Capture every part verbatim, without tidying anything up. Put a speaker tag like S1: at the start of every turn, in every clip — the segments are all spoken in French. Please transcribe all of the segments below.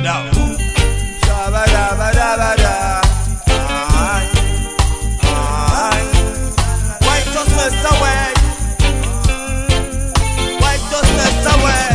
S1: down.
S2: Shabba dabba dabba da. Aye, aye. Righteousness away. Righteousness away.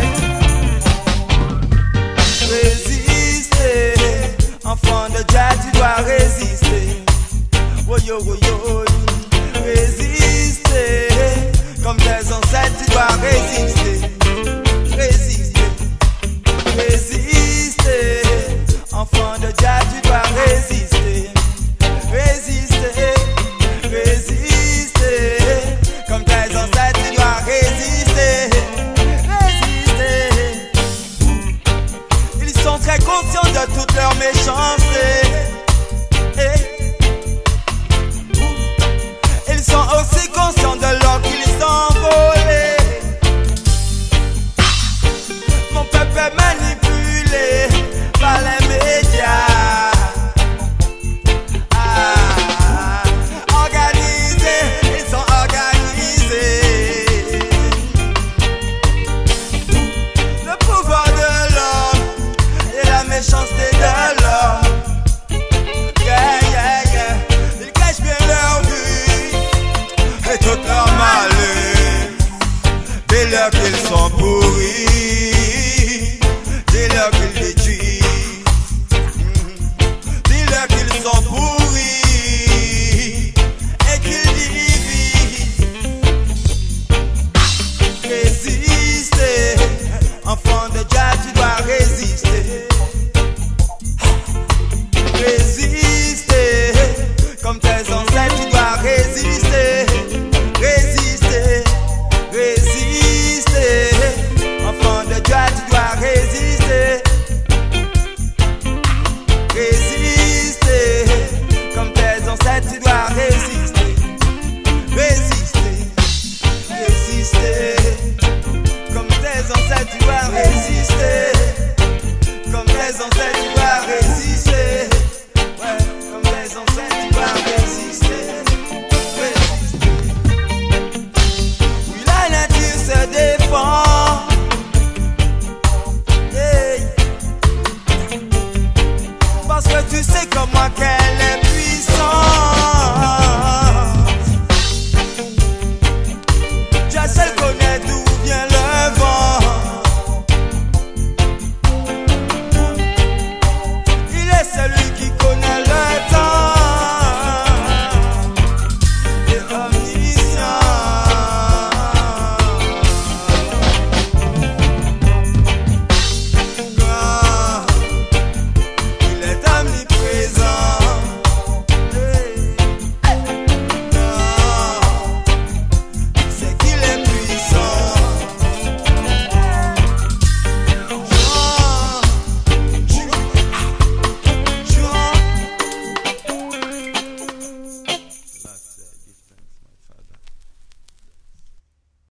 S2: Résister, enfant de Jah, tu dois résister. Oh yo, oh yo, résister. Comme tes ancêtres, tu dois résister. Résister, résister. Enfant de Jah, tu dois résister. Résister, résister. Comme tes ancêtres, tu dois résister. Résister. Ils sont très conscients de toute leur méchanceté. Ils sont aussi conscients de l'or qu'ils ont volé. Mon peuple est manipulé par les